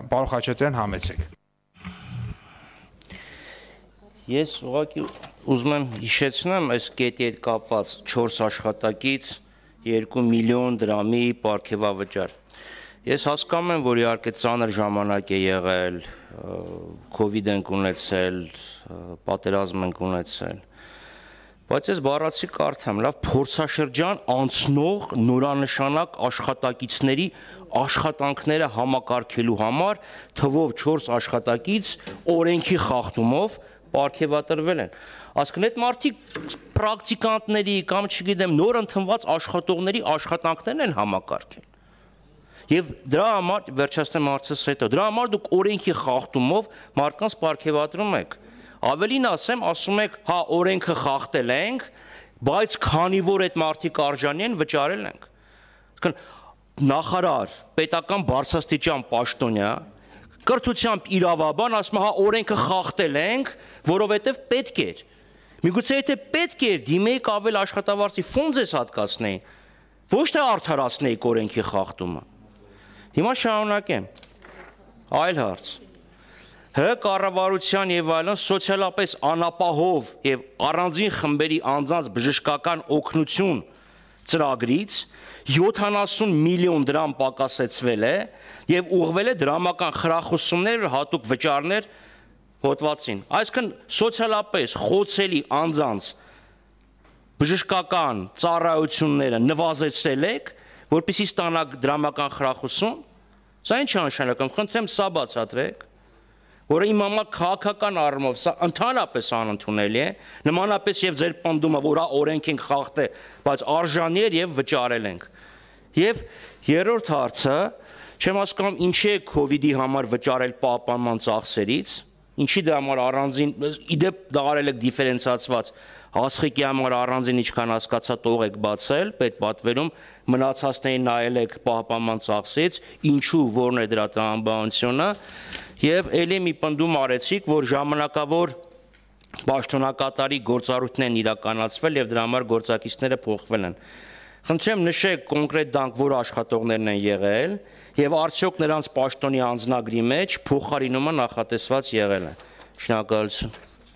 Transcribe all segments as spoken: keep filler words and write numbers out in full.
Պարոն Խաչատրյան, համեցեք։ Ես ուղղակի ուզում եմ հիշեցնեմ այս կետի հետ կապված չորս աշխատակից երկու միլիոն դրամի պարգևավճար։ Ես հասկանում եմ, որ իհարկե ծանր ժամանակ է եղել, COVID ենք ունեցել, պատերազմ ենք ունեցել։ Բայց ես բառացի կարդամ, լավ փորձաշրջան անցնող նորանշանակ աշխատակիցների աշխատանքները համակարգելու համար թվով չորս աշխատակից օրենքի խախտումով պարգևատրվել են։ Այսինքն այդ մարդիկ պրակտիկանտների կամ չգիտեմ նոր ընդունված աշխատողների աշխատանքներն են համակարգել։ Եվ դրա համար վերջացնեմ հարցս հետո։ Դրա համար դուք օրենքի խախտումով մարդկանց պարգևատրում եք։ Ավելին ասեմ, ասում եք, հա օրենքը խախտել ենք, բայց քանի որ այդ մարդիկ արժանի են, վճարել ենք։ Այսինքն նախարար, պետական բարձրաստիճան պաշտոնյա կրթությամբ իրավաբան ասում է, հա օրենքը խախտել ենք, որովհետև պետք էր։ Միգուցե եթե պետք էր դիմեիք ավել աշխատավարձի ֆոնդ ձեզ հատկացնեին, ոչ թե արդարացնեիք օրենքի խախտումը։ Հիմա շարունակեմ։ Այլ հարց։ Հ կառավարության եւ այլն սոցիալապես անապահով եւ առանձին խմբերի անձանց բժշկական օգնություն ծրագրից յոթանասուն միլիոն դրամ պակասեցվել է եւ ուղղվել է դրամական խրախուսումներ, հատուկ վճարներ հոդվածին։ Այսինքն սոցիալապես խոցելի անձանց բժշկական ծառայությունները նվազեցրել եք, որպեսզի ստանաք դրամական խրախուսում։ Սա ինչ է նշանակում, խնդրեմ սա բացատրեք, որը իմ համար քաղաքական առումով սա ընդհանրապես անընդունելի է, նմանապես եւ ձեր պնդումը, որ օրենք ենք խախտել, բայց արժանի էր եւ վճարել ենք։ Եվ երրորդ հարցը, չեմ հասկանում ինչի է COVID-ի համար վճարել պահպանման ծախսերից, ինչի դա համար առանձին, իդեպ դա արել եք դիֆերենցիացված, հասխիկի համար առանձին ինչքան հասկացա տող եք բացել, պետպատվերում մնացածներին նայել եք պահպանման ծախսից, ինչու, որն է դրա տրամաբանությունը, եւ ելի մի պնդում արեցիք, որ ժամանակավոր պաշտոնակատարի գործառույթներն են իրականացվել եւ դրա համար գործակիցները փոխվել են։ Խնդրեմ նշեք կոնկրետ դանք, որ աշխատողներն են եղել եւ արդյոք նրանց պաշտոնի անձնագրի մեջ փոխարինումը նախատեսված եղել է։ Շնորհակալություն։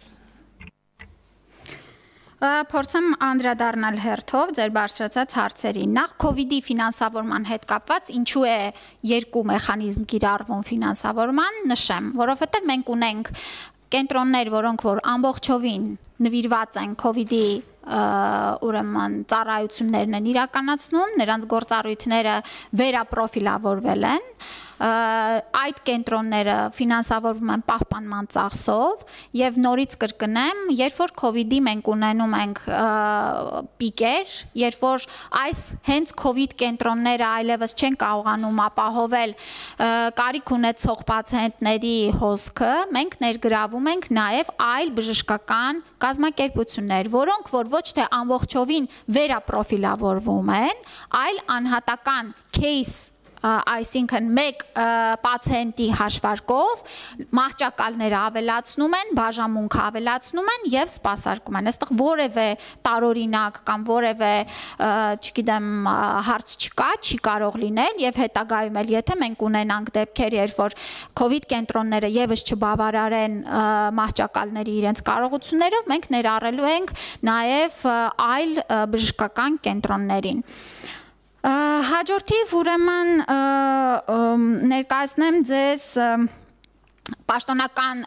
Փորձեմ անդրադառնալ հերթով ձեր բարձրացած հարցերին։ Նախ COVID-ի ֆինանսավորման հետ կապված ինչու է երկու մեխանիզմ կիրառվում ֆինանսավորման, նշեմ, որովհետև մենք ունենք կենտրոններ, որոնք որ ամբողջովին նվիրված են COVID-ի ուրեմն ծառայություններն են իրականացնում, նրանց գործառույթները վերապրոֆիլավորվել են, այդ կենտրոնները ֆինանսավորվում են պահպանման ծախսով եւ նորից կրկնեմ, երբ որ COVID-ի մենք ունենում ենք պիկեր, երբ որ այս հենց COVID կենտրոնները այլևս չեն կարողանում ապահովել կարիք ունեցող պացիենտների հոսքը, մենք ներգրավում ենք նաեւ այլ բժշկական կազմակերպություններ, որոնք որ ոչ թե ամբողջովին վերապրոֆիլավորվում են, այլ անհատական case այսինքն մեկ պացիենտի հաշվարկով մահճակալները ավելացնում են, բաժանմունքը ավելացնում են եւ սպասարկում են։ Այստեղ որևէ տարօրինակ կամ որևէ, չգիտեմ, հարց չկա, չի կարող լինել եւ հետագայում էլ եթե մենք ունենանք դեպքեր, երբ որ COVID կենտրոնները եւս չբավարարեն մահճակալների իրենց կարողություններով, մենք ներառելու ենք նաեւ այլ բժշկական կենտրոններին։ Հաջորդիվ ուրեմն ներկայացնեմ ձեզ պաշտոնական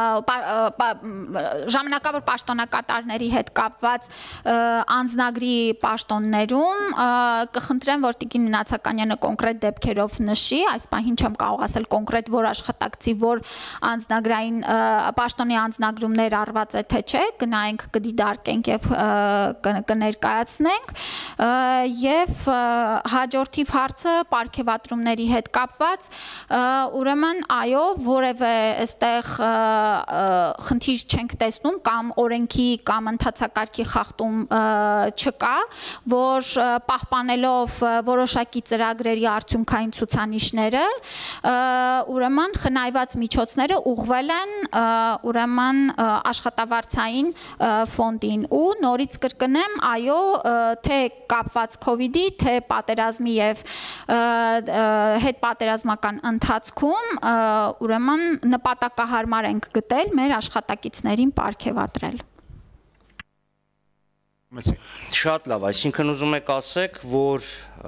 ժամանակավոր պաշտոնակատարների հետ կապված անձնագրի պաշտոններում կխնդրեմ, որ Տիկին Նացականյանը կոնկրետ դեպքերով նշի, այս պահին չեմ կարող ասել կոնկրետ որ աշխատակցի, որ անձնագրային պաշտոնի անձնագրումներ արված է թե չէ, գնայինք կդիդարկենք եւ կներկայացնենք եւ հաջորդիվ հարցը պարգևատրումների հետ կապված, ուրեմն այո, որևէ այստեղ խնդիր չենք տեսնում կամ օրենքի կամ ընթացակարգի խախտում չկա, որ պահպանելով որոշակի ծրագրերի արդյունքային ցուցանիշները, ուրեմն խնայված միջոցները ուղղվել են ուրեմն աշխատավարձային ֆոնդին ու նորից կրկնեմ, այո, թե կապված COVID-ի, թե պատերազմի եւ հետ պատերազմական ընթացքում ուրեմն նպատակահարմար ենք գտել մեր աշխատակիցներին պարգևատրել։ Շատ լավ, այսինքն ուզում եք ասեք, որ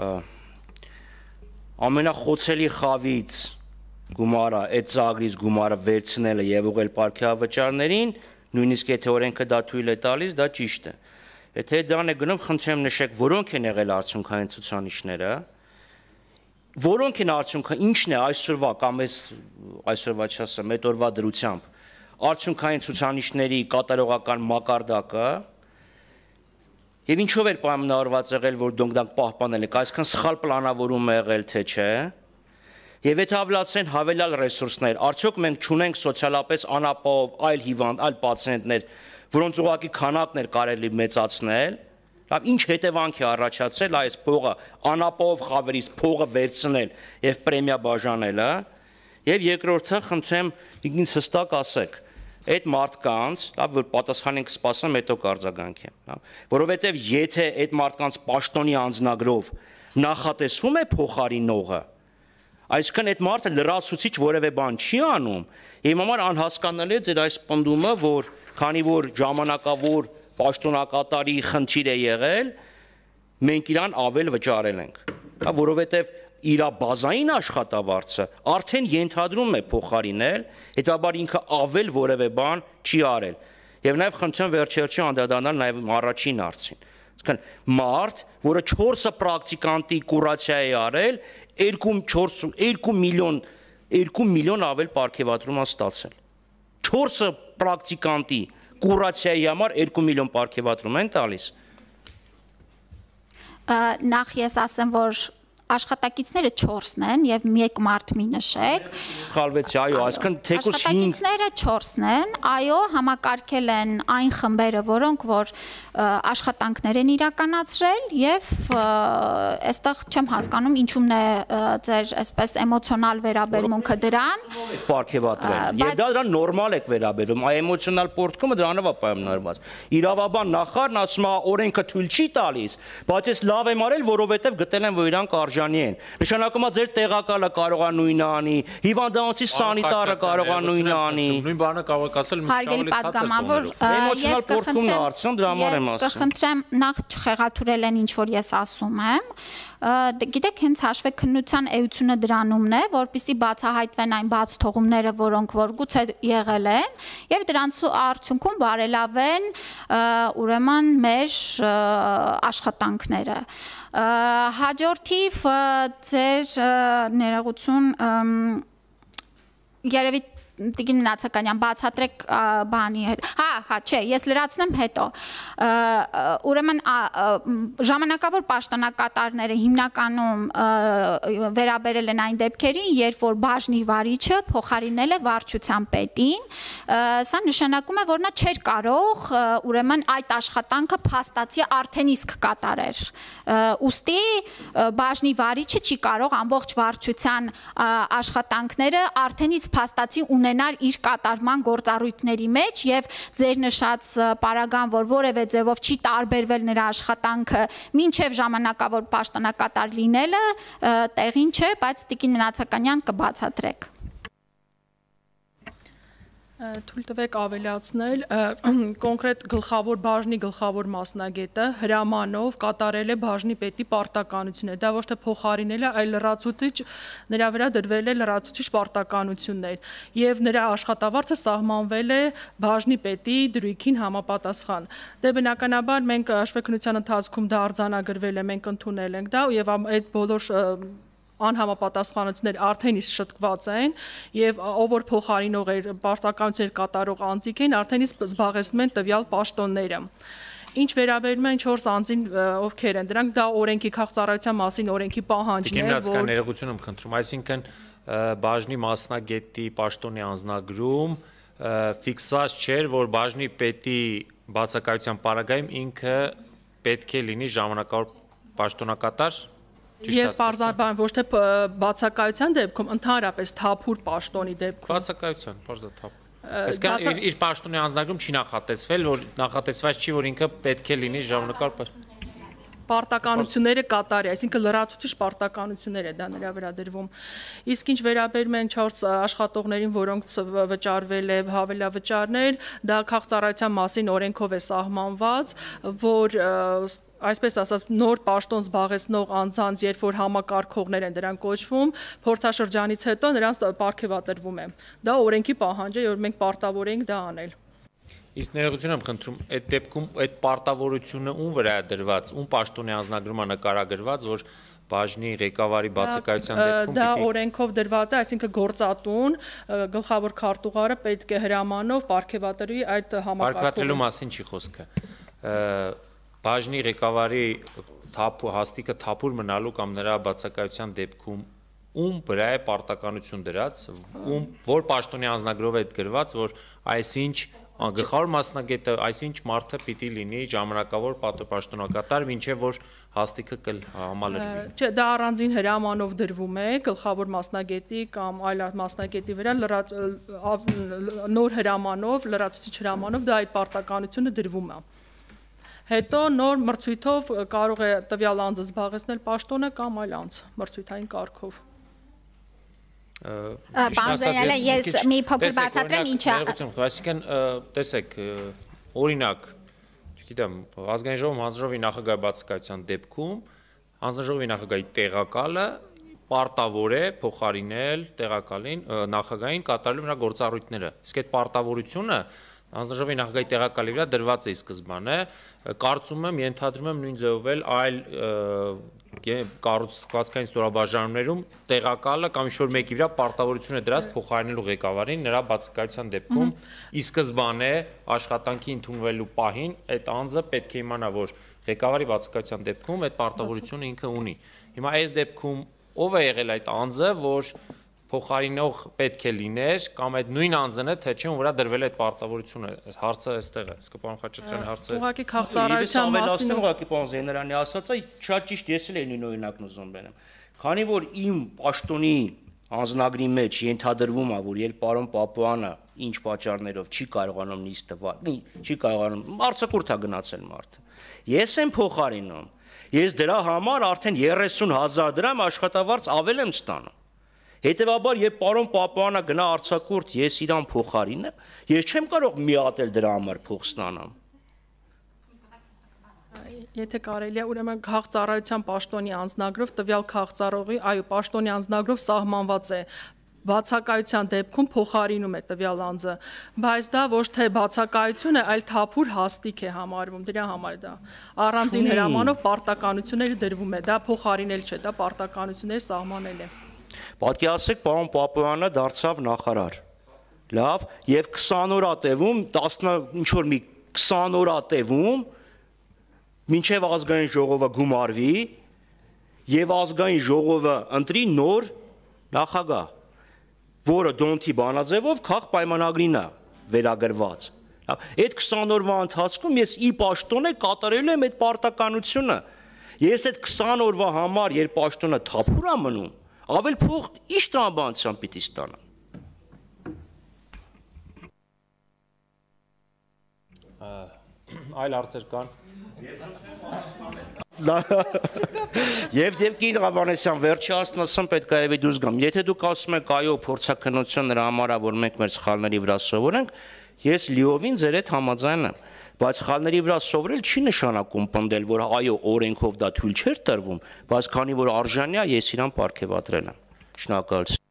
ամենախոցելի խավից գումարը, այդ ծրագրից գումարը վերցնելը եւ ուղղել պարգևավճարներին, նույնիսկ եթե օրենքը դա թույլ է տալիս, դա ճիշտ է։ Եթե դրան է գնում, խնդրեմ նշեք, որոնք են եղել արդյունքային ցուցանիշները, որոնք են արդյունքը, ինչն է այսօրվա կամ այս այսօրվա չասեմ, այդ օրվա դրությամբ արդյունքային ցուցանիշների կատարողական մակարդակը եւ ինչով էր պայմանավորված եղել, որ դուք դրանք պահպանել եք, այսքան սխալ պլանավորում է եղել, թե չէ։ Եվ եթե հավելացեն հավելյալ ռեսուրսներ, արդյոք մենք չունենք սոցիալապես անապահով այլ հիվանդ, այլ պացիենտներ, որոնց ուղղակի քանակն էր կարելի մեծացնել, լավ, ինչ հետևանք է առաջացել այս փողը անապահով խավերից փողը վերցնել եւ պրեմիա բաժանելը, եւ երկրորդը խնդրեմ ինքնին հստակ ասեք, այդ մարդկանց, լավ, որ պատասխանենք սպասեմ, հետո կարձագանքեմ, լավ, որովհետեւ եթե այդ մարդկանց պաշտոնի անձնագրով նախատեսվում է փոխարինողը, այսինքն այդ մարդը լրացուցիչ որևէ բան չի անում, իմ համար անհասկանալի է ձեր այս պնդումը, որ քանի որ ժամանակավոր պաշտոնակատարի խնդիր է եղել, մենք իրան ավել վճարել ենք, որովհետև իր բազային աշխատավարձը արդեն ենթադրում է փոխարինել, հետաբար ինքը ավել որևէ բան չի արել, եւ նաեւ խնդրեմ վերջերչի անդրադառնալ նաեւ առաջին հարցին, այսինքն մարդ, որը չորս պրակտիկանտի կուրացիա է արել, երկու միլիոն երկու միլիոն ավել պարգևատրում է ստացել, չորս պրակտիկանտի կուրացիայի համար երկու միլիոն պարգևատրում են տալիս։ Նախ ես ասեմ, որ աշխատակիցները չորսն են եւ մեկ մարդ մի նշեք։ Խալվեցի, այո, այսինքն թեկուզ հինգ աշխատակիցները չորսն են, այո, համակարգել են այն խմբերը, որոնք որ աշխատանքներ են իրականացրել եւ այստեղ չեմ հասկանում ինչու՞մն է ձեր այսպես էմոցիոնալ վերաբերմունքը դրան։ Պարգևատրել։ Եվ դա դրան նորմալ եք վերաբերում, այ էմոցիոնալ պորտկումը դրանով է պայմանավորված։ Իրավաբան նախարարն ասում է օրենքը թույլ չի տալիս, բայց ես լավ եմ արել, որովհետեւ գտել եմ, որ իրանք արժանի են։ Նշանակում է ձեր տեղակալը կարող է նույնը անի, հիվանդանոցի սանիտարը կարող է նույնը անի։ Նույն բանը կարող եք ասել մի ավելի պատգամավոր, էմոցիոնալ պորտկումն է արդյոք դրա համար եմ ասում։ Կխնդրեմ նախ չխեղաթուրել են ինչ որ ես ասում եմ։ Գիտեք, հենց հաշվեկնության էությունը դրանումն է, որպեսզի բացահայտվեն այն բաց թողումները, որոնք որ գուցե եղել են, եւ դրանց արդյունքում բարելավեն ուրեմն մեր աշխատանքները։ Հաջորդիվ ձեր ներողություն երևի Տիկին Նացականյան բացատրեք բանի հետ։ Հա, հա, չէ, ես լրացնեմ հետո։ Ուրեմն ժամանակավոր պաշտոնակատարները հիմնականում վերաբերել են այն դեպքերին, երբ որ բաժնի վարիչը փոխարինել է վարչության պետին, սա նշանակում է, որ նա չէր կարող ուրեմն այդ աշխատանքը փաստացի արդեն իսկ կատարեր։ Ուստի բաժնի վարիչը չի կարող ամբողջ վարչության աշխատանքները արդենից փաստացի ունենար իր կատարման գործառույթների մեջ եւ ձեր նշած պարագան, որ որևէ ձևով չի տարբերվել նրա աշխատանքը մինչեւ ժամանակավոր պաշտոնակատար լինելը տեղին չէ, բայց Տիկին Նացականյան կբացատրեք։ Թույլ տվեք ավելացնել, կոնկրետ գլխավոր բաժնի գլխավոր մասնագետը հրամանով կատարել է բաժնի պետի պարտականությունը, դա ոչ թե փոխարինել է, այլ լրացուցիչ, նրա վրա դրվել է լրացուցիչ պարտականություններ եւ նրա աշխատավարձը սահմանվել է բաժնի պետի դրույքին համապատասխան։ Դե բնականաբար մենք հաշվեկնության ընթացքում դա արձանագրվել է, մենք ընդունել ենք դա եւ այդ բոլոր անհամապատասխանություններ արդեն իսկ շտկված են եւ ով որ փոխարինող էր պարտականություններ կատարող անձիկ են արդեն իսկ զբաղեցնում են տվյալ պաշտոնները։ Ինչ վերաբերում է չորս անձին ովքեր են, դրանք դա օրենքի քաղաքծառայության մասին օրենքի պահանջն է, որ ներողություն եմ խնդրում, այսինքն բաժնի մասնագետի պաշտոնի անձնագրում ֆիքսված չէր, որ բաժնի պետի բացակայության պարագայում ինքը պետք է լինի ժամանակավոր պաշտոնակատար։ Ես պարզաբան ոչ թե բացակայության դեպքում, ընդհանրապես թափուր պաշտոնի դեպքում։ Բացակայության, պարզա թափ։ Այսինքն իր պաշտոնի անձնագրում չի նախատեսվել, որ նախատեսված չի, որ ինքը պետք է լինի ժամանակավոր պաշտոն։ Պարտականությունները կատարի, այսինքն լրացուցիչ պարտականություններ է դա նրա վրա դրվում։ Իսկ ինչ վերաբերում են չորս աշխատողներին, որոնց վճարվել է հավելավճարներ, դա քաղաքծառայության մասին օրենքով է սահմանված, որ այսպես ասած նոր պաշտոն զբաղեցնող անձանց, երբ որ համակարգողներ են դրանք կոչվում, փորձաշրջանից հետո նրանց պարգևատրվում է։ Դա օրենքի պահանջ է, որ մենք պարտավոր ենք դա անել։ Իսկ ներողություն եմ խնդրում, այդ դեպքում այդ պարտավորությունը ում վրա է դրված, ում պաշտոնի անձնագրում է նկարագրված, որ բաժնի ղեկավարի բացակայության դեպքում դա օրենքով դրված է, այսինքն գործատուն, գլխավոր քարտուղարը պետք է հրամանով պարգևատրի այդ համակարգողին։ Պարգևատրելու մասին չի խոսքը։ Բաժնի ղեկավարի հաստիքը թափուր մնալու կամ նրա բացակայության դեպքում ում վրա է պարտականություն դրած, ում որ պաշտոնի անձնագրով է գրված, որ այսինչ գլխավոր մասնագետը, այսինչ մարդը պիտի լինի ժամանակավոր պաշտոնակատար, մինչև որ հաստիքը կհամալրվի։ Չէ, դա առանձին հրամանով դրվում է գլխավոր մասնագետի կամ այլ մասնագետի վրա նոր հրամանով, լրացուցիչ հրամանով դա այդ պարտականությունը դրվում է։ Հետո նոր մրցույթով կարող է տվյալ անձը զբաղեցնել պաշտոնը կամ այլ անձ մրցույթային կարգով։ Բանզայելը ես մի փոքր բացատրեմ ինչ է։ Այսինքն, տեսեք, օրինակ, չգիտեմ, ազգային ժողովում հանձնաժողովի նախագահի բացակայության դեպքում հանձնաժողովի նախագահի տեղակալը պարտավոր է փոխարինել տեղակալին, նախագահին կատարելու նրա գործառույթները։ Իսկ այդ պարտավորությունը հանձնաժողովի նախագահի տեղակալի վրա դրված է ի սկզբանե, կարծում եմ, ենթադրում եմ նույն ձևով էլ այլ կառուցվածքային ստորաբաժանումներում տեղակալը կամ ինչ-որ մեկի վրա պարտավորություն է դրած փոխարինելու ղեկավարին նրա բացակայության դեպքում ի սկզբանե աշխատանքի ընդունվելու պահին այդ անձը պետք է իմանա, որ ղեկավարի բացակայության դեպքում այդ պարտավորությունը ինքը ունի։ Հիմա այս դեպքում ով է եղել այդ անձը, որ փոխարինող պետք է լիներ կամ այդ նույն անձն է, թե չէ ում վրա դրվել է այդ պարտավորությունը։ Հարցը այստեղ է։ Իսկ պարոն Խաչատրյանի հարցը ուղղակի քաղաքծառայության մասին ուղղակի պարոն Զեյնալյանի ասածը շատ ճիշտ, ես էլ էի նույն օրինակն ուզում բերեմ։ Քանի որ իմ պաշտոնի անձնագրի մեջ ենթադրվում է, որ երբ պարոն Պապոյանը ինչ պատճառներով չի կարողանում նիստը վարել, չի կարողանում արձակուրդ է գնացել մարդը։ Ես եմ փոխարինում։ Ես դրա համար արդեն երեսուն հազար դրամ աշխատավարձ ավել եմ ստանում։ Հետևաբար, երբ պարոն Պապոյանը գնա արձակուրդ, ես իրան փոխարինեմ, ես չեմ կարող միատել դրա համար փող ստանամ։ Եթե կարելի է, ուրեմն քաղաքծառայության պաշտոնի անձնագրով տվյալ քաղաքծառողի, այո, պաշտոնի անձնագրով սահմանված է բացակայության դեպքում փոխարինում է տվյալ անձը, բայց դա ոչ թե բացակայություն է, այլ թափուր հաստիք է համարվում, դրա համար դա առանձին հրամանով պարտականությունները դրվում է, դա փոխարինել չէ, դա պարտականություններ սահմանել է։ Պատկերացրեք, պարոն Պապոյանը դարձավ նախարար։ Լավ, եւ քսան օր ատևում, տասն ինչ-որ մի քսան օր ատևում, մինչև ազգային ժողովը գումարվի եւ ազգային ժողովը ընտրի նոր նախագահ, որը դոնթի բանաձևով քաղաք պայմանագրին է վերագրված։ Այդ քսան օրվա ընթացքում ես ի պաշտոնե կատարելու եմ այդ պարտականությունը։ Ես այդ քսան օրվա համար, երբ պաշտոնը թափուր է մնում, ավել փող ինչ տրամաբանությամբ պիտի ստանամ։ Այլ հարցեր կան։ Եվ Դեպքին Ղավանեսյան, վերջի ասն ասեմ պետք է երևի դուրս գամ։ Եթե դուք ասում եք այո, փորձաքննություն նրա համար է, որ մենք մեր սխալների վրա սովորենք, ես լիովին ձեր հետ համաձայն եմ, բայց սխալների վրա սովորել չի նշանակում պնդել, որ այո, օրենքով դա թույլ չէր տրվում, բայց քանի որ արժանի է, ես իրան պարգևատրել եմ։ Շնորհակալություն։